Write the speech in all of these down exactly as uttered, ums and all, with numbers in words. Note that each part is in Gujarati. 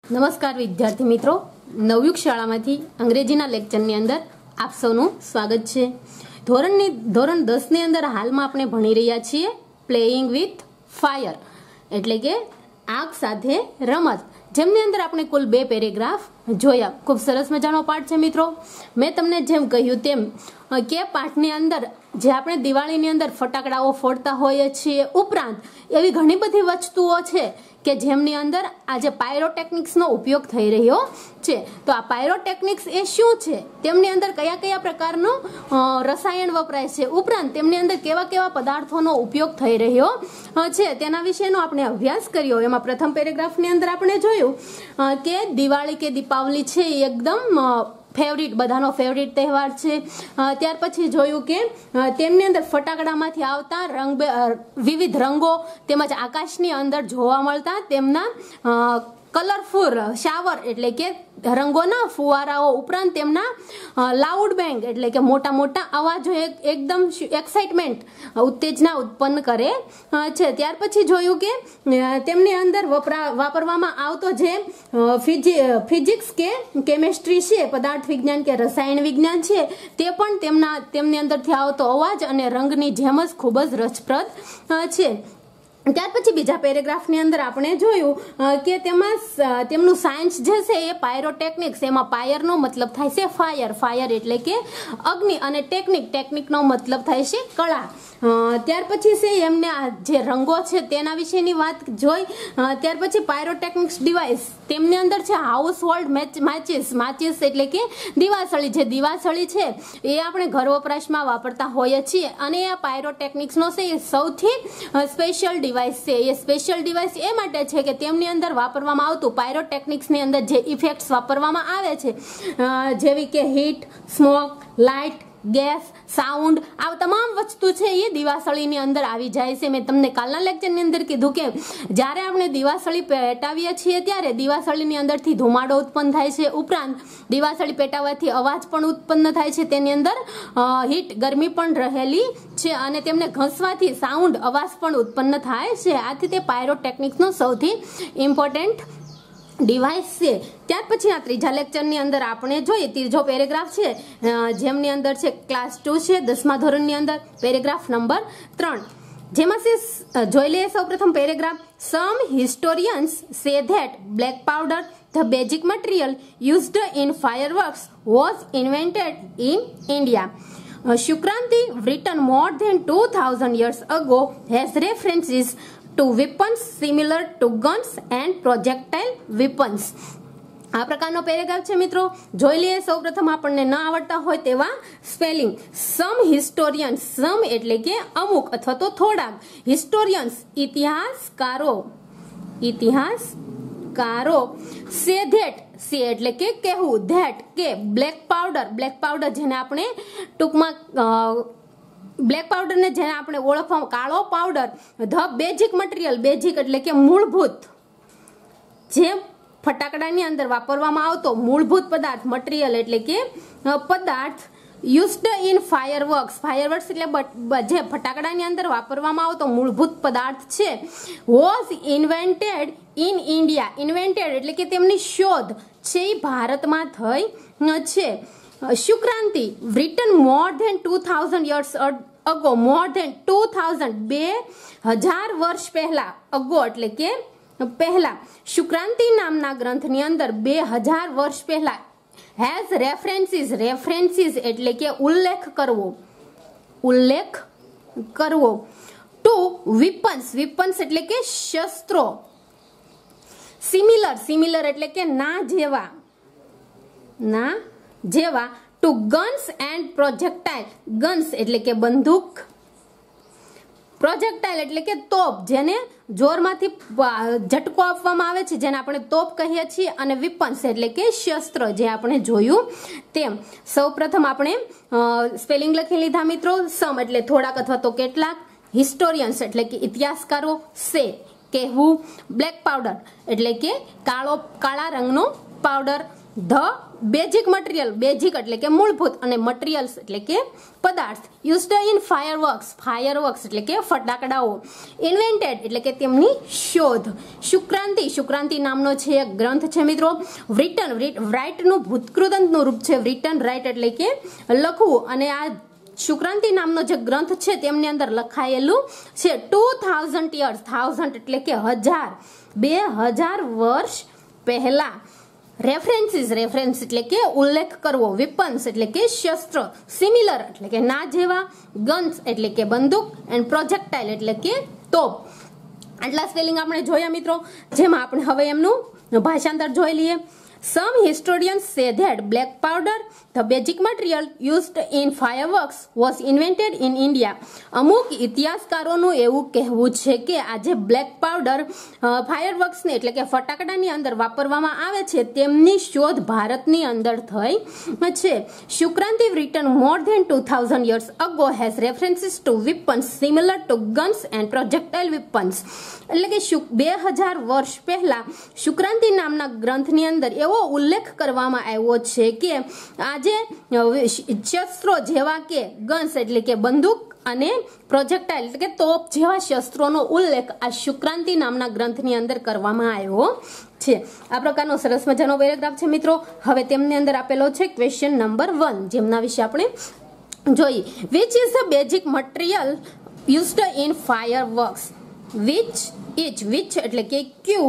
નમસ્કાર વિદ્યાર્થી મિત્રો, નવયુગ શાળામાંથી અંગ્રેજીના લેક્ચરની અંદર આપ સૌનું સ્વાગત છે। ધોરણની ધોરણ દસ ની અંદર હાલમાં આપણે ભણી રહ્યા છીએ પ્લેઇંગ વિથ ફાયર, એટલે કે આગ સાથે રમત, જેમની અંદર આપણે કુલ બે પેરેગ્રાફ જોયા। ખૂબ સરસ મજાનો પાઠ છે મિત્રો। મેં તમને જેમ કહ્યું તેમ કે પાઠની અંદર જે આપણે દિવાળીની અંદર ફટાકડાઓ ફોડતા હોઈએ છીએ, ઉપરાંત એવી ઘણી બધી વસ્તુઓ છે કે જેમની અંદર આજે પાયરોટેકનિક્સનો ઉપયોગ થઈ રહ્યો છે। તો આ પાયરોટેકનિક્સ એ શું છે, તેમની અંદર કયા કયા પ્રકારનું રસાયણ વપરાય છે, ઉપરાંત તેમની અંદર કેવા કેવા પદાર્થોનો ઉપયોગ થઈ રહ્યો છે તેના વિશેનો આપણે અભ્યાસ કર્યો। એમાં પ્રથમ પેરેગ્રાફની અંદર આપણે જોયું કે દિવાળી કે દીપાવલી છે એ એકદમ ફેવરિટ, બધાનો ફેવરિટ તહેવાર છે। ત્યાર પછી જોયું કે તેમની અંદર ફટાકડામાંથી આવતા રંગ વિવિધ રંગો તેમજ આકાશની અંદર જોવા મળતા તેમના કલરફુલ શાવર એટલે કે રંગોના ફુવારાઓ, ઉપરાંત તેમના લાઉડ બેંગ એટલે કે મોટા મોટા અવાજો એકદમ એક્સાઇટમેન્ટ, ઉત્તેજના ઉત્પન્ન કરે છે। ત્યાર પછી જોયું કે તેમની અંદર વપરા વાપરવામાં આવતો જે ફિઝિક્સ કે કેમેસ્ટ્રી છે, પદાર્થ વિજ્ઞાન કે રસાયણ વિજ્ઞાન છે, તે પણ તેમના તેમની અંદરથી આવતો અવાજ અને રંગની જેમ જ ખૂબ જ રસપ્રદ છે। ત્યાર પછી બીજા પેરેગ્રાફની અંદર આપણે જોયું કે તેમાં તેમનું સાયન્સ જે છે એ પાયરોટેકનિક્સ, એમાં પાયરનો મતલબ થાય છે ફાયર, ફાયર એટલે કે અગ્નિ, અને ટેકનિક, ટેકનિકનો મતલબ થાય છે કળા। ત્યાર પછી છે એમને જે રંગો છે તેના વિશેની વાત જોઈ। ત્યાર પછી પાયરોટેકનિક્સ ડિવાઇસ, તેમની અંદર છે હાઉસ હોલ્ડ માચીસ, માચીસ એટલે કે દીવાસળી, જે દીવાસળી છે એ આપણે ઘર વપરાશમાં વાપરતા હોઈએ છીએ, અને આ પાયરોટેકનિક્સનો છે એ સૌથી સ્પેશિયલ ડિવાઇસ છે। એ સ્પેશિયલ ડિવાઇસ એ માટે છે કે તેમની અંદર વાપરવામાં આવતું પાયરોટેકનિક્સની અંદર જે ઇફેક્ટ્સ વાપરવામાં આવે છે, જેવી કે heat, smoke, light, gas, sound, આ તમામ વસ્તુ છે એ દિવાસળીની અંદર આવી જાય છે। મેં તમને કાલના લેક્ચરની અંદર કીધું કે જ્યારે આપણે દિવાસળી પેટાવીએ છીએ ત્યારે દિવાસળીની અંદરથી ધુમાડો ઉત્પન્ન થાય છે, ઉપરાંત દિવાસળી પેટાવવાથી અવાજ પણ ઉત્પન્ન થાય છે, તેની અંદર હીટ, ગરમી પણ રહેલી છે, અને તેમને ઘસવાથી સાઉન્ડ, અવાજ પણ ઉત્પન્ન થાય છે। આથી તે પાયરોટેકનિક્સનો સૌથી ઇમ્પોર્ટન્ટ ડિવાઇસ છે। ત્યાર પછી આ ત્રીજા લેક્ચરની અંદર આપણે જોઈએ ત્રીજો પેરેગ્રાફ છે, જેમની અંદર છે ક્લાસ ટુ છે, દસમા ધોરણની અંદર પેરેગ્રાફ નંબર ત્રણ, જેમાં છે જોઈ લઈએ સૌપ્રથમ paragraph. Some historians say that black powder, the basic material used in fireworks, was invented in India. Shukraniti, written more than two thousand years ago, has references to weapons similar to guns and projectile weapons। આ પ્રકારનો પેરેગ્રાફ છે મિત્રો। જોઈ લઈએ સૌપ્રથમ આપણને ન આવડતા હોય તેવા સ્પેલિંગ। સમ હિસ્ટોરિયન્સ, સમ એટલે કે અમુક અથવા તો થોડાક, હિસ્ટોરિયન્સ ઇતિહાસકારો, ઇતિહાસકારો, સે ધેટ, સે એટલે કે કહેવું, ધેટ કે બ્લેક પાવડર, બ્લેક પાવડર જેને આપણે ટૂંકમાં બ્લેક પાવડર ને જેને આપણે ઓળખવામાં કાળો powder, the basic material, basic એટલે કે મૂળભૂત, જે ફટાકડાની અંદર વાપરવામાં આવતો મૂળભૂત પદાર્થ, મટીરિયલ એટલે કે પદાર્થ, યુઝડ ઇન ફાયરવર્ક્સ, ફાયરવર્ક્સ એટલે જે ફટાકડાની અંદર વાપરવામાં આવતો મૂળભૂત પદાર્થ છે, was invented in India, invented એટલે કે તેમની શોધ છે એ ભારતમાં થઈ છે। શુક્રાંતિ, written more than two thousand years ago, more than two thousand, બે હજાર વર્ષ પહેલા, અગો એટલે કે પહેલા, શુક્રાંતિ નામના ગ્રંથની અંદર બે હજાર વર્ષ પહેલા, હેઝ રેફરન્સીસ, રેફરન્સીસ એટલે કે ઉલ્લેખ કરવો, ઉલ્લેખ કરવો, ટુ વિપન્સ, વિપન્સ એટલે કે શસ્ત્રો, સિમિલર, સિમિલર એટલે કે ના જેવા, ના જેવા, to guns and projectile, guns એટલે કે બંદૂક, પ્રોજેક્ટાઇલ એટલે કે તોપ, જેને જોરમાંથી ઝટકો આપવામાં આવે છે, જેને આપણે તોપ કહીએ છીએ, અને વિપન્સ એટલે કે શસ્ત્ર, જે આપણે જોયું તેમ। સૌપ્રથમ આપણે સ્પેલિંગ લખી લીધા મિત્રો। સમ એટલે થોડાક અથવા તો કેટલાક, હિસ્ટોરિયન્સ એટલે કે ઇતિહાસકારો, સે કહેવું, બ્લેક પાવડર એટલે કે કાળો કાળા રંગનો powder, the basic material, basic એટલે કે મૂળભૂત અને મટીરિયલ્સ એટલે કે પદાર્થ યુઝડ ઇન ફાયરવર્ક્સ, ફાયરવર્ક્સ એટલે કે ફટાકડાઓ, ઇન્વેન્ટેડ એટલે કે તેમની શોધ. શુક્રાંતિ, શુક્રાંતિ નામનો છે એક ગ્રંથ છે મિત્રો. વ્રિટન, રાઇટનું ભૂતકૃદંતનું રૂપ છે વ્રિટન, રાઇટ એટલે કે લખવું, અને આ શુક્રાંતિ નામનો જે ગ્રંથ છે તેમની અંદર લખાયેલું છે ટુ થાઉઝન્ડ યર્સ, થાઉઝન્ડ એટલે કે હજાર, બે હજાર વર્ષ પહેલા. રેફરન્સીસ, રેફરન્સ એટલે કે ઉલ્લેખ કરવો. વેપન્સ એટલે કે શસ્ત્ર. સિમિલર એટલે કે ના જેવા. ગન્સ એટલે કે બંદૂક. એન્ડ પ્રોજેક્ટાઇલ એટલે કે તોપ. આટલા સ્પેલિંગ આપણે જોયા મિત્રો, જેમાં આપણે હવે એમનું ભાષાંતર જોઈ લઈએ. Some historians say that black powder, the basic material used in fireworks, was invented in India. અમુક ઇતિહાસકારોનું એવું કહેવું છે કે આજે બ્લેક પાવડર ફાયરવર્ક્સને એટલે કે ફટાકડાની અંદર વાપરવામાં આવે છે તેમની શોધ ભારતની અંદર થઈ છે. શુક્રાંતિ written more than two thousand years ago has references to weapons similar to guns and projectile weapons. એટલે કે બે હજાર વર્ષ પહેલા શુક્રાંતિ નામના ગ્રંથની અંદર એવો ઉલ્લેખ કરવામાં આવ્યો છે કે આજે શસ્ત્રો જેવા કે ગન્સ એટલે કે બંદૂક અને પ્રોજેક્ટાઇલ એટલે કે તોપ જેવા શસ્ત્રોનો ઉલ્લેખ આ શુક્રાંતિ નામના ગ્રંથની અંદર કરવામાં આવ્યો છે. આ પ્રકારનો સરસ મજાનો પેરેગ્રાફ છે મિત્રો. હવે તેમની અંદર આપેલો છે ક્વેશ્ચન નંબર વન, જેમના વિશે આપણે જોઈએ. Which is the basic material used in fireworks? Which ઇચ, વિચ એટલે કે ક્યુ,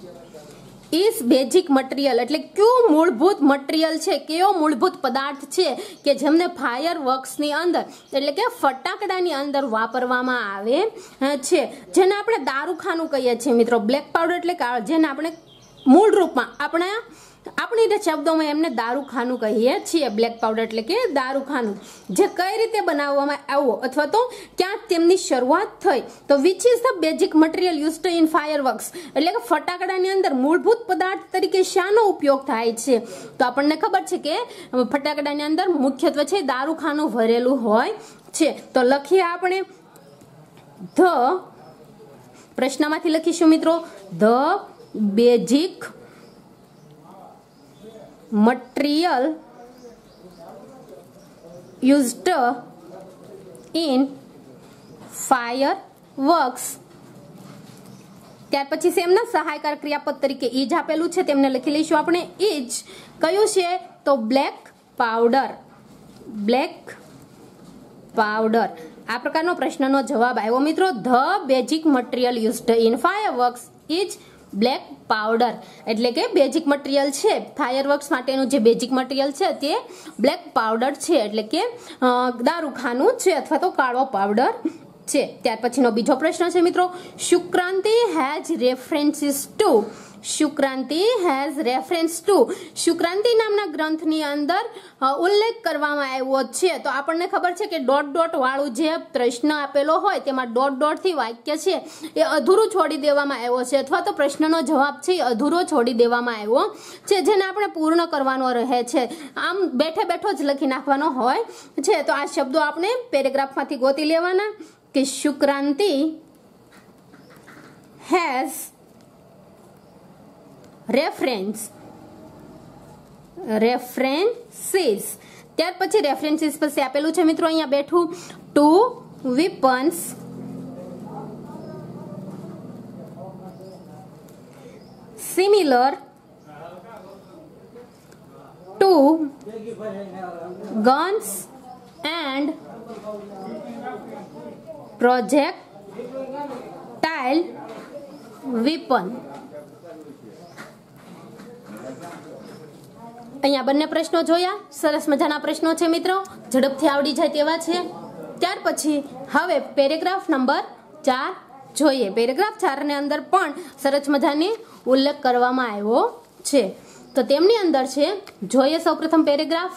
ઇઝ બેઝિક મટીરિયલ એટલે કયું મૂળભૂત મટીરિયલ છે, કયો મૂળભૂત પદાર્થ છે કે જેમને ફાયરવર્ક્સની અંદર એટલે કે ફટાકડાની અંદર વાપરવામાં આવે છે, જેને આપણે દારૂખાનું કહીએ છીએ મિત્રો. બ્લેક પાવડર એટલે જેને આપણે મૂળ રૂપમાં આપણે આપણી શબ્દોમાં એમને દારૂખાનું કહીએ છીએ. બ્લેક પાવડર એટલે કે દારૂખાનું, જે કઈ રીતે બનાવવામાં આવ્યો અથવા તો ક્યાં તેમની શરૂઆત થઈ. તો which is the basic material used in fireworks એટલે કે ફટાકડાની અંદર મૂળભૂત પદાર્થ તરીકે શાનો ઉપયોગ થાય છે? તો આપણને ખબર છે કે ફટાકડાની અંદર મુખ્યત્વે છે દારૂખાનું ભરેલું હોય છે. તો લખીએ આપણે ધ, પ્રશ્નમાંથી લખીશું મિત્રો, the basic material used in fireworks. ત્યાર પછી સેમના સહાયકાર ક્રિયાપદ તરીકે ઇજ આપેલું છે, તેમને લખી લઈશું આપણે. ઇજ કયું છે? તો બ્લેક પાવડર, બ્લેક પાવડર. આ પ્રકારનો પ્રશ્નનો જવાબ આવ્યો મિત્રો. The basic material used in fireworks is black powder એટલે કે બેઝિક મટીરિયલ છે ફાયરવર્ક્સ માટેનું, જે બેઝિક મટીરિયલ છે તે બ્લેક પાવડર છે એટલે કે દારૂખાનું છે અથવા તો કાળો પાવડર છે. ત્યાર પછીનો બીજો પ્રશ્ન છે મિત્રો. Shukraniti has references to, Shukraniti has reference to, Shukraniti નામના ગ્રંથની અંદર ઉલ્લેખ કરવામાં આવ્યો છે. તો આપણને ખબર છે કે ડોટ ડોટ વાળું જે પ્રશ્ન આપેલો હોય તેમાં ડોટ ડોટ થી વાક્ય છે એ અધૂરું છોડી દેવામાં આવ્યો છે, અથવા તો પ્રશ્નનો જવાબ છે એ અધૂરો છોડી દેવામાં આવ્યો છે, જેને આપણે પૂર્ણ કરવાનો રહે છે. આમ બેઠે બેઠો જ લખી નાખવાનો હોય છે. તો આ શબ્દો આપણે પેરેગ્રાફમાંથી ગોતી લેવાના કે શુક્રાંતિ હેઝ રેફરન્સ, રેફરન્સીસ. ત્યાર પછી રેફરન્સીસ પછી આપેલું છે મિત્રો અહીંયા બેઠું to weapons similar to guns and projectile weapon. અહીંયા બંને પ્રશ્નો જોયા. સરસ મજાના પ્રશ્નો છે મિત્રો, ઝડપથી આવડી જાય તેવા છે. ત્યાર પછી હવે પેરેગ્રાફ નંબર ચાર જોઈએ. પેરેગ્રાફ ચાર ની અંદર પણ સરસ મજાની ઉલ્લેખ કરવામાં આવ્યો છે. તો તેમની અંદર છે, જોઈએ સૌપ્રથમ paragraph.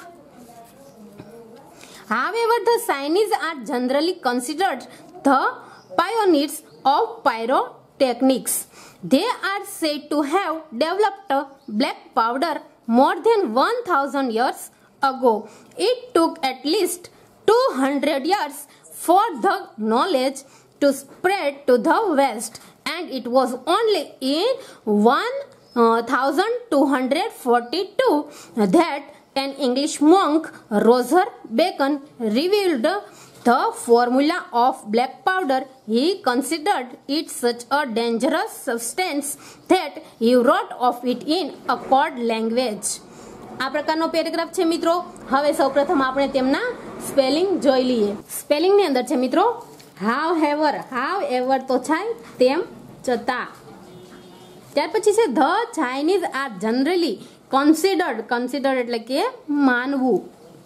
However, the Chinese are generally considered the pioneers of pyrotechnics. They are said to have developed black powder more than one thousand years ago. It took at least two hundred years for the knowledge to spread to the West, and it was only in thousand two hundred forty two that an English monk, Roger Bacon, revealed the formula of black powder. He considered it such a dangerous substance that he wrote of it in a code language. આ પ્રકારનો પેરેગ્રાફ છે મિત્રો. હવે સૌપ્રથમ આપણે તેમના સ્પેલિંગ જોઈ લઈએ. સ્પેલિંગ ની અંદર છે મિત્રો હાવ હેવર, હાવ એવર તો છે તેમ છતાં. ત્યાર પછી છે the Chinese are generally considered, considered એટલે કે માનવું.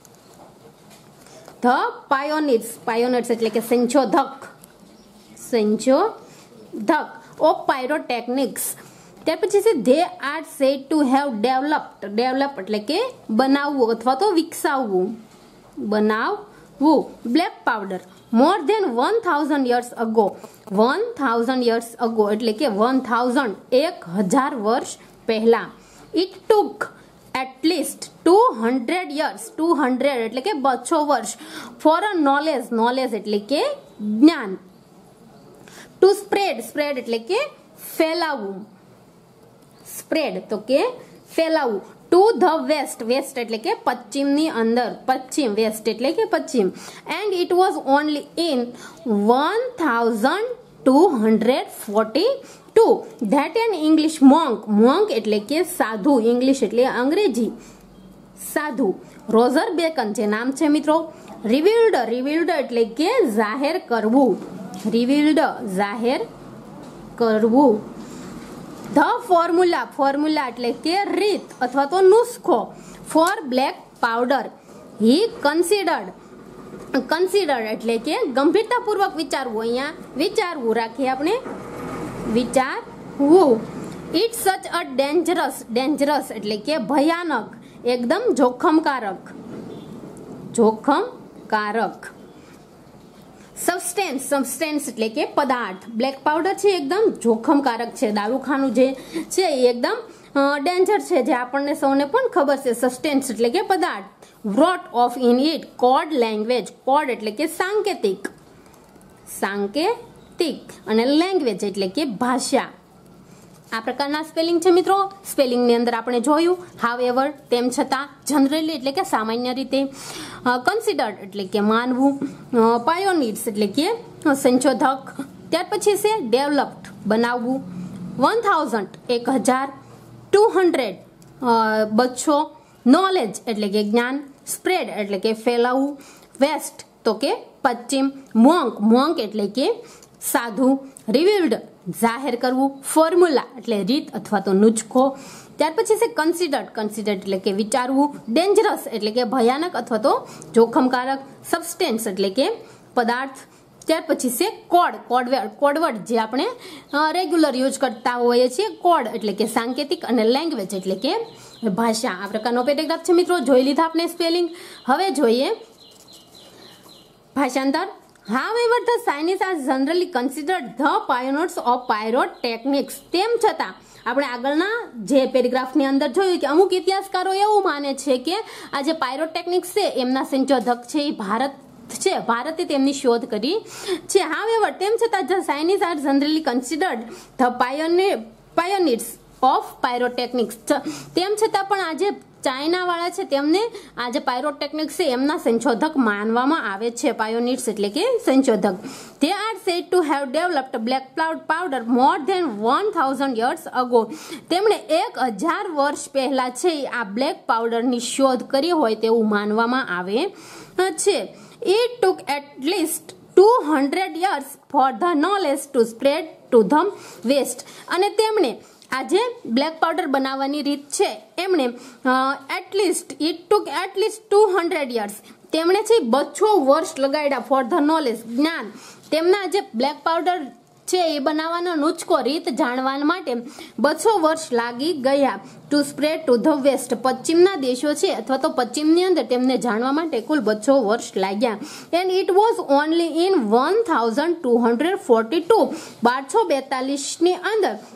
ધ પાયોનિયર્સ, પાયોનિયર્સ એટલે કે સંશોધક, સંશોધક ઓફ પાયરોટેકનિક્સ. ત્યાર પછી છે they are said to have developed, develop એટલે કે બનાવવું અથવા તો વિકસાવવું, બનાવવું black powder more than one thousand years ago. One thousand years ago એટલે કે વન થાઉઝન્ડ એક હજાર વર્ષ પહેલા. It took at least two hundred years, two hundred એટલે કે બસો વર્ષ ફોર અ નોલેજ, નોલેજ એટલે કે જ્ઞાન. ટુ સ્પ્રેડ, સ્પ્રેડ એટલે કે ફેલાવવું, સ્પ્રેડ તો કે ફેલાવવું. ટુ ધ વેસ્ટ, વેસ્ટ એટલે કે પશ્ચિમની અંદર, પશ્ચિમ, વેસ્ટ એટલે કે પશ્ચિમ. And it was only in one thousand two hundred forty two that an English monk, monk એટલે કે સાધુ, ઇંગ્લિશ એટલે અંગ્રેજી સાધુ, રોઝર બેકન જે નામ છે મિત્રો. રિવીલ્ડ, રિવીલ્ડ એટલે કે જાહેર કરવું, રિવીલ્ડ જાહેર કરવું. ધ ફોર્મ્યુલા, ફોર્મ્યુલા એટલે કે રીત અથવા તો નુસ્ખો for black powder. He considered, considered એટલે કે ગંભીરતાપૂર્વક વિચારવું, અહીંયા વિચારવું રાખીએ આપણે, વિચારવું. ઇટ્સ સચ અ ડેન્જરસ, ડેન્જરસ એટલે કે ભયાનક, એકદમ જોખમકારક, જોખમકારક. સબસ્ટેન્સ, સબસ્ટેન્સ એટલે કે પદાર્થ. બ્લેક પાવડર છે એકદમ જોખમકારક છે, દારૂખાનું જે છે એ એકદમ ડેન્જર છે, જે આપણને સૌને પણ ખબર છે. સબસ્ટેન્સ એટલે કે પદાર્થ. wrote off in it code language, code એટલે કે સાંકેતિક, સાંકેતિક અને લેંગ્વેજ એટલે કે ભાષા. આ પ્રકારના સ્પેલિંગ છે મિત્રો. સ્પેલિંગ ની અંદર આપણે જોયું હાવ એવર તેમ છતાં, જનરલી એટલે કે સામાન્ય રીતે, કન્સિડર્ડ એટલે કે માનવું, પાયોનિયર્સ એટલે કે સંશોધક. ત્યાર પછી છે ડેવલપ્ડ બનાવવું, વન થાઉઝન્ડ એક હજાર, ટુ હંડ્રેડ બસો, નોલેજ એટલે કે જ્ઞાન, સ્પ્રેડ એટલે કે ફેલાવવું, વેસ્ટ તો કે પશ્ચિમ, મોંક, મોંક એટલે કે સાધુ, રિવીલ્ડ જાહેર કરવું, ફોર્મ્યુલા એટલે રીત અથવા તો નુસ્ખો. ત્યાર પછી છે કન્સિડર્ડ, કન્સિડર્ડ એટલે કે વિચારવું, ડેન્જરસ એટલે કે ભયાનક અથવા તો જોખમકારક, સબસ્ટેન્સ એટલે કે પદાર્થ. ત્યાર પછી છે કોડ, કોડવર્ડ, કોડવર્ડ જે આપણે રેગ્યુલર યુઝ કરતા હોઈએ છીએ, કોડ એટલે કે સાંકેતિક અને લેંગ્વેજ એટલે કે ભાષા. આ પ્રકારનો પેરેગ્રાફ છે મિત્રો. જોઈ લીધા આપણે સ્પેલિંગ. હવે જોઈએ ભાષાંતર. However, the Chinese are generally considered the pioneers of pyrotechnics. તેમ છતાં આપણે આગળના જે પેરેગ્રાફની અંદર જોયું કે અમુક ઇતિહાસકારો એવું માને છે કે આ જે પાયરોટેકનિક્સ છે એમના સંશોધક છે એ ભારત છે, ભારતે તેમની શોધ કરી છે. However, તેમ છતાં the Chinese are generally considered the pioneer pioneers of pyrotechnics. તેમ છતાં પણ આજે ચાઇના વાળા છે તેમને આ જે પાયરોટેકનિક્સ છે એમના સંશોધક માનવામાં આવે છે, પાયોનિયર્સ એટલે કે સંશોધક. They are said to have developed black powder more than one thousand years ago. તેમણે એક હજાર વર્ષ પહેલા છે આ બ્લેક પાવડરની શોધ કરી હોય તેવું માનવામાં આવે છે. It took at least two hundred years for the knowledge to spread to the west. અને તેમણે આજે બ્લેક પાવડર બનાવવાની રીત છે એમણે at least it took at least two hundred years, તેમણે છે બસો વર્ષ લગાડ્યા ફોર ધ નોલેજ, જ્ઞાન. તેમના જે બ્લેક પાવડર છે એ બનાવવાનો નુસ્ખો, રીત જાણવા માટે બસો વર્ષ લાગી ગયા. To spread to the west, પશ્ચિમના દેશો છે અથવા તો પશ્ચિમની અંદર તેમને જાણવા માટે કુલ બસો વર્ષ લાગ્યા. And it was only in one thousand two hundred forty two બારસો બેતાલીસ ની અંદર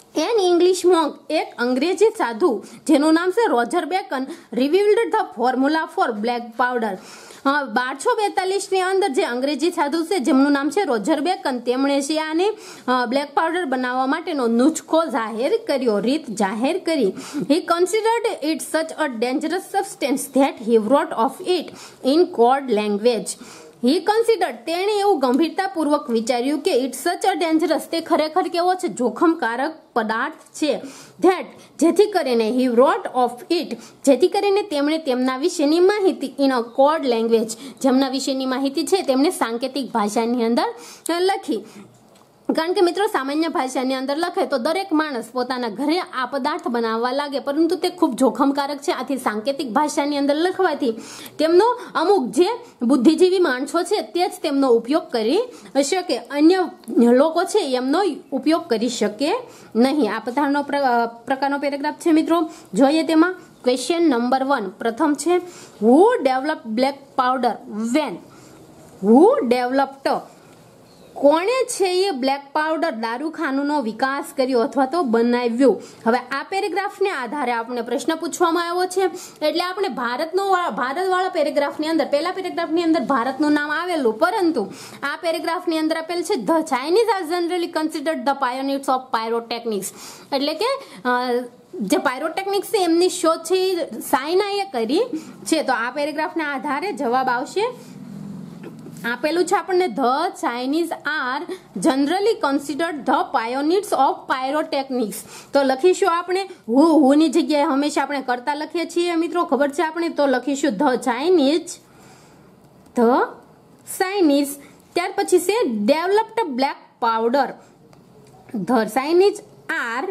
એન ઇંગ્લિશ મોન્ક, એક અંગ્રેજી સાધુ જેનું નામ છે Roger Bacon, revealed the formula for black powder. બારસો બેતાલીસ ની અંદર જે અંગ્રેજી સાધુ છે જેમનું નામ છે રોજર બેકન, તેમણે છે આને બ્લેક પાવડર બનાવવા માટેનો નુસ્ખો જાહેર કર્યો, રીત જાહેર કરી. હી considered it such a dangerous substance that he wrote of it in code language. He considered, તેણે એવું ગંભીરતાપૂર્વક વિચાર્યું કે ઇટ્સ સચ અ ડેન્જરસ, તે ખરેખર કેવો છે, જોખમકારક પદાર્થ છે. ધેટ, જેથી કરીને હી wrote of it, જેથી કરીને તેમણે તેમના વિશેની માહિતી ઇન અ કોડ લેંગ્વેજ, જેમના વિશેની માહિતી છે તેમણે સાંકેતિક ભાષાની અંદર લખી. કારણ કે મિત્રો સામાન્ય ભાષાની અંદર લખે તો દરેક માણસ પોતાના ઘરે આ પદાર્થ બનાવવા લાગે, પરંતુ તે ખૂબ જોખમકારક છે. આથી સાંકેતિક ભાષાની અંદર લખવાથી તેમનો અમુક જે બુદ્ધિજીવી માણસો છે તે જ તેમનો ઉપયોગ કરી શકે, અન્ય લોકો છે એમનો ઉપયોગ કરી શકે નહીં. આ પ્રકારનો પ્રકારનો પેરેગ્રાફ છે મિત્રો. જોઈએ તેમાં ક્વેશ્ચન નંબર વન. પ્રથમ છે who develop black powder when. Who developed, કોણે છે એ બ્લેક પાવડર દારૂખાનુંનો વિકાસ કર્યો અથવા તો બનાવ્યું. હવે આ પેરેગ્રાફને આધારે આપણે પ્રશ્ન પૂછવામાં આવ્યો છે, એટલે આપણે ભારતનો ભારતવાળા પેરેગ્રાફની અંદર, પહેલા પેરેગ્રાફની અંદર ભારતનું નામ આવેલું, પરંતુ આ પેરેગ્રાફની અંદર આપેલ છે the Chinese are generally considered the pioneers of pyrotechnics, એટલે કે જે પાયરોટેકનિક્સ છે એમની શોધ છે ચાઇનાએ કરી છે. તો આ પેરેગ્રાફના આધારે જવાબ આવશે, આપેલું છે આપણને the Chinese are generally considered the pioneers of pyrotechnics. તો લખીશું આપણે હુ, હુની જગ્યાએ હંમેશા આપણે કરતા લખીએ છીએ મિત્રો, ખબર છે આપણે, તો લખીશું ધ ચાઇનીઝ, ધ ચાઇનીઝ. ત્યાર પછી છે developed black powder. The Chinese are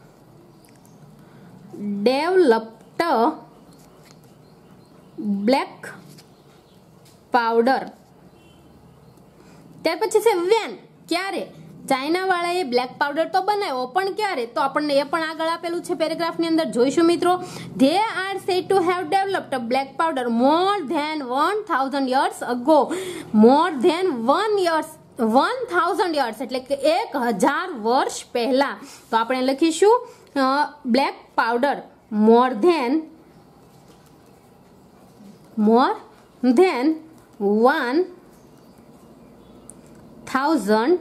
developed black powder. ત્યાર પછી છે વેન, ક્યારે, ચાઇના વાળાએ બ્લેક પાવડર તો બનાવ્યો, પણ ક્યારે, તો આપણને એ પણ આગળ આપેલું છે પેરેગ્રાફની અંદર, જોઈશું મિત્રો. They are said to have developed black powder more than one thousand years ago. More than one years one thousand years એટલે કે એક હજાર વર્ષ પહેલા. તો આપણે લખીશું black powder more than more than one thousand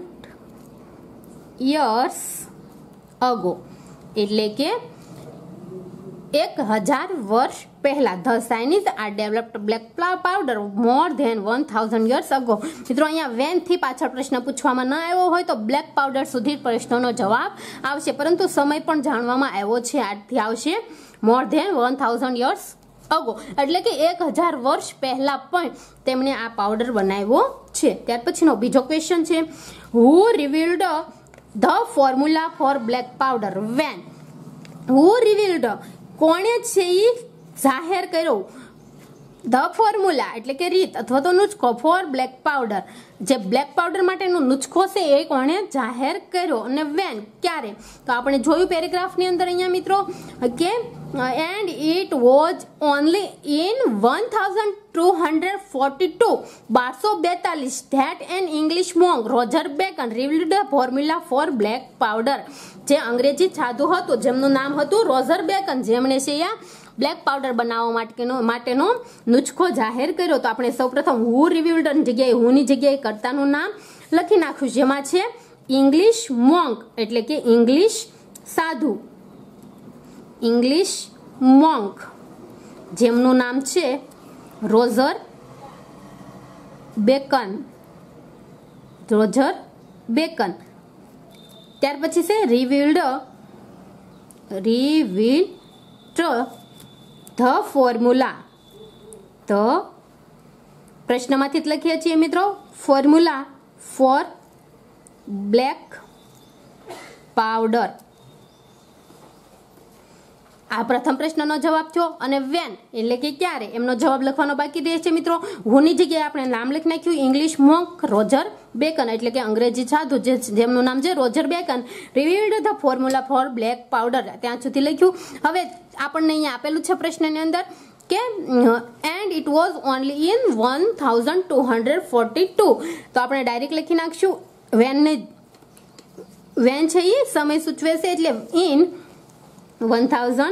years ago, એટલે કે એક હજાર વર્ષ પહેલા. The Chinese are developed black powder more than one thousand years ago. મિત્રો અહીંયા વેન થી પાછળ પ્રશ્ન પૂછવામાં ન આવ્યો હોય તો બ્લેક પાવડર સુધી પ્રશ્નનો જવાબ આવશે, પરંતુ સમય પણ જાણવામાં આવ્યો છે, આજથી આવશે more than one thousand years ago, એટલે કે એક હજાર વર્ષ પહેલા પણ તેમણે આ પાવડર બનાવ્યો છે. ત્યાર પછીનો બીજો ક્વેશ્ચન છે who revealed the formula for black powder when. Who revealed, કોણે છે એ જાહેર કર્યો, ધ ફોર્મ્યુલા એટલે કે રીત અથવા તો નુસ્ખો ફોર બ્લેક પાવડર, જે બ્લેક પાવડર માટેનો નુસ્ખો છે એ કોણે જાહેર કર્યો, અને વેન, ક્યારે. તો આપણે જોયું પેરેગ્રાફની અંદર અહીંયા મિત્રો કે and it was only in one thousand two hundred forty two બારસો બેતાલીસ that an English monk Roger Bacon revealed the formula for black powder. જે અંગ્રેજી સાધુ હતું જેમનું નામ હતું રોજર બેકન, જેમણે છે બ્લેક પાવડર બનાવવા માટેનો માટેનો નુસ્ખો જાહેર કર્યો. તો આપણે સૌપ્રથમ હુ રિવીલ્ડ જગ્યાએ હુની જગ્યાએ કર્તાનું નામ લખી નાખ્યું, જેમાં છે ઇંગ્લિશ મોંક એટલે કે ઇંગ્લિશ સાધુ, ઇંગ્લિશ મોંક જેમનું નામ છે રોજર બેકન, રોજર બેકન. ત્યાર પછી છે રિવીલ્ડ રિવીલ્ડ ધ ફોર્મ્યુલા. તો પ્રશ્નમાંથી જ લખીએ છીએ મિત્રો, ફોર્મ્યુલા ફોર બ્લેક પાવડર. આ પ્રથમ પ્રશ્નનો જવાબ થયો. અને વેન એટલે કે ક્યારે, એમનો જવાબ લખવાનો બાકી રહે છે મિત્રો. હુની જગ્યાએ આપણે નામ લખી નાખ્યું ઇંગ્લિશ મોંક રોજર બેકન, એટલે કે અંગ્રેજી સાધુ જેમનું નામ છે Roger Bacon revealed the formula for black powder, ત્યાં સુધી લખ્યું. હવે આપણને અહીંયા આપેલું છે પ્રશ્નની અંદર કે and it was only in one thousand two hundred forty two. તો આપણે ડાયરેક્ટ લખી નાખશું વેનને વેન છે એ સમય સૂચવે છે એટલે ઇન વન થાઉઝન્ડ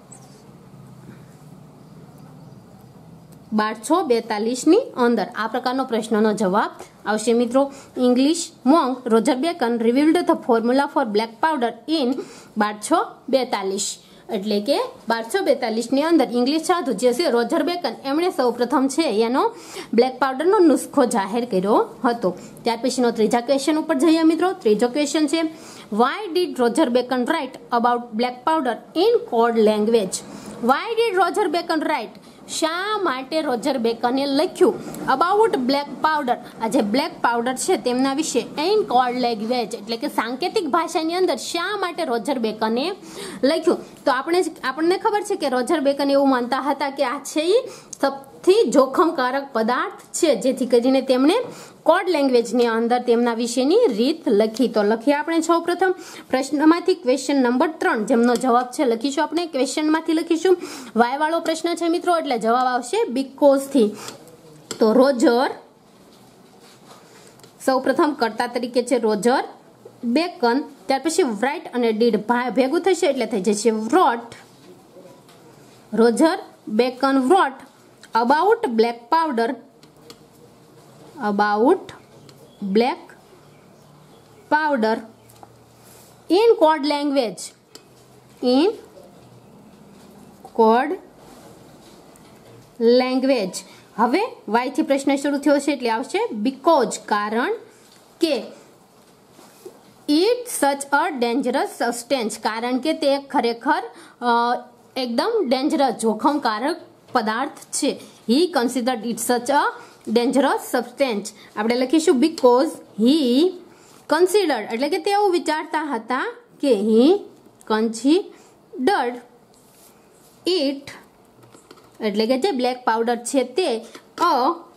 બારસો બેતાલીસ ની અંદર આ પ્રકારનો પ્રશ્નનો જવાબ આવશે મિત્રો. English monk Roger Bacon revealed the formula for black powder in બારસો બેતાલીસ એટલે કે બારસો બેતાલીસ ની અંદર ઇંગ્લિશ સાધુ જે છે રોજર બેકન એમણે સૌ પ્રથમ છે એનો બ્લેક પાવડરનો નુસ્ખો જાહેર કર્યો હતો. ત્યાર પછીનો ત્રીજા ક્વેશ્ચન ઉપર જઈએ મિત્રો. ત્રીજો ક્વેશ્ચન છે why did Roger Bacon write about black powder in code language. Why did Roger Bacon write શા માટે રોજર બેકને લખ્યું અબાઉટ બ્લેક પાવડર આ જે બ્લેક પાવડર છે તેમના વિશે ઇન કોડ લેંગ્વેજ એટલે કે સાંકેતિક ભાષાની અંદર શા માટે રોજર બેકને લખ્યું. તો આપણે આપણને ખબર છે કે રોજર બેકન એવું માનતા હતા કે આ છે એ સૌથી જોખમકારક પદાર્થ છે, જેથી કરીને તેમણે કોડ લેંગ્વેજની અંદર તેમના વિશેની રીત લખી. તો લખીએ આપણે સૌ પ્રથમ પ્રશ્નમાંથી ક્વેશ્ચન નંબર ત્રણ જેમનો જવાબ છે લખીશું. આપણે ક્વેશ્ચનમાંથી લખીશું વાય વાળો પ્રશ્ન છે મિત્રો એટલે જવાબ આવશે બીકોઝ થી. તો રોજર સૌ પ્રથમ કર્તા તરીકે છે રોજર બેકન, ત્યાર પછી રાઇટ અને ડીડ ભેગું થશે એટલે થઈ જશે wrote. Roger Bacon wrote about black powder about black powder in code language in code language. હવે વાય થી પ્રશ્ન શરૂ થયો છે એટલે આવશે બીકોઝ કારણ કે it such a dangerous substance કારણ કે તે ખરેખર એકદમ ડેન્જરસ જોખમકારક પદાર્થ છે. હી considered it such a dangerous substance. આપણે લખીશું બીકોઝ હી કન્સિડર્ડ એટલે કે તે એવું વિચારતા હતા કે હી કન્સિડર્ડ ઇટ એટલે કે જે બ્લેક પાવડર છે તે અ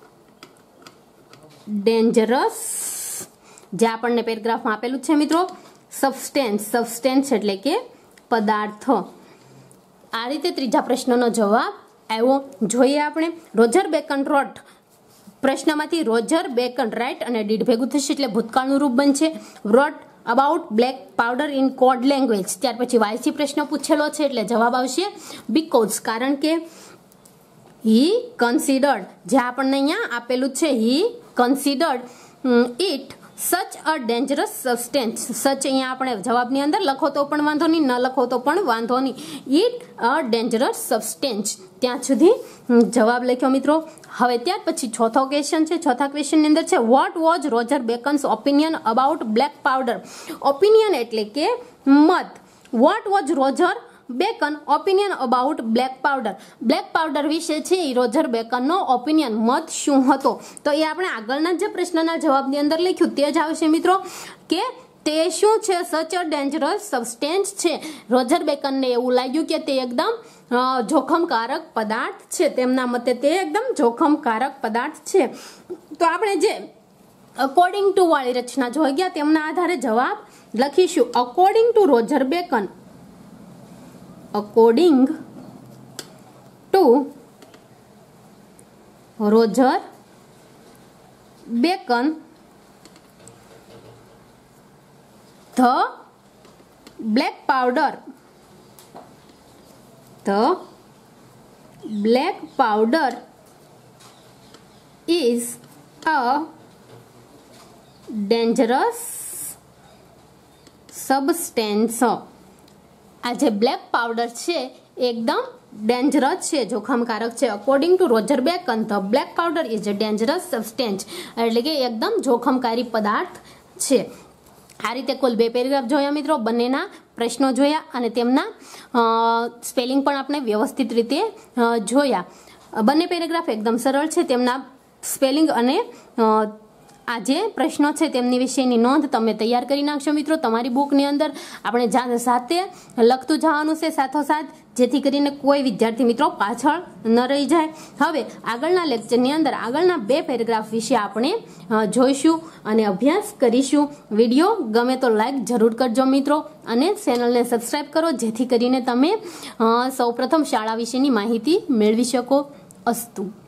ડેન્જરસ જે આપણને પેરેગ્રાફમાં આપેલું છે મિત્રો સબસ્ટેન્સ. સબસ્ટેન્સ એટલે કે પદાર્થ. આ રીતે ત્રીજા પ્રશ્નનો જવાબ આવ્યો. જોઈએ આપણે રોજર બેકન રોટ પ્રશ્નમાંથી રોજર બેકન રાઇટ અને ડીડ ભેગું થશે એટલે ભૂતકાળનું રૂપ બનશે wrote about black powder in code language. ત્યાર પછી વાયસી પ્રશ્ન પૂછેલો છે એટલે જવાબ આવશે બીકોઝ કારણ કે હી કન્સિડર્ડ જે આપણને અહીંયા આપેલું છે હી considered it such a dangerous substance. સચ અહીંયા આપણે જવાબની અંદર લખો તો પણ વાંધો નહીં, ન લખો તો પણ વાંધો નહીં. ઇટ અ ડેન્જરસ સબસ્ટેન્સ ત્યાં સુધી જવાબ લખ્યો મિત્રો. હવે ત્યાર પછી ચોથો ક્વેશ્ચન છે. ચોથા ક્વેશ્ચનની અંદર છે what was Roger Bacon's opinion about black powder. Opinion એટલે કે મત. What was Roger Bacon opinion about black powder. Black powder વિશે છે એ રોજર બેકનનો ઓપિનિયન મત શું હતો. તો એ આપણે આગળના જે પ્રશ્નના જવાબની અંદર લખ્યું તે જ આવશે મિત્રો કે તે શું છે સચ અ ડેન્જરસ સબસ્ટેન્સ છે. રોજર બેકનને એવું લાગ્યું કે તે એકદમ જોખમકારક પદાર્થ છે. તેમના મતે તે એકદમ જોખમકારક પદાર્થ છે. તો આપણે જે અકોર્ડિંગ ટુ વાળી રચના જોઈ ગયા તેમના આધારે જવાબ લખીશું. According to Roger Bacon according to Roger Bacon the black powder the black powder is a dangerous substance. આ જે બ્લેક પાવડર છે એકદમ ડેન્જરસ છે જોખમકારક છે. According to Roger Bacon the black powder is a dangerous substance એટલે કે એકદમ જોખમકારી પદાર્થ છે. આ રીતે કુલ બે પેરેગ્રાફ જોયા મિત્રો. બંનેના પ્રશ્નો જોયા અને તેમના સ્પેલિંગ પણ આપણે વ્યવસ્થિત રીતે જોયા. બંને પેરેગ્રાફ એકદમ સરળ છે. તેમના સ્પેલિંગ અને આ જે પ્રશ્નો છે તેમની વિશેની નોંધ તમે તૈયાર કરી નાખશો મિત્રો તમારી બુકની અંદર. આપણે સાથે લખતું જવાનું છે સાથોસાથ જેથી કરીને કોઈ વિદ્યાર્થી મિત્રો પાછળ ન રહી જાય. હવે આગળના લેક્ચરની અંદર આગળના બે પેરેગ્રાફ વિશે આપણે જોઈશું અને અભ્યાસ કરીશું. વિડીયો ગમે તો લાઈક જરૂર કરજો મિત્રો અને ચેનલને સબસ્ક્રાઈબ કરો જેથી કરીને તમે સૌપ્રથમ શાળા વિશેની માહિતી મેળવી શકો. અસ્તુ.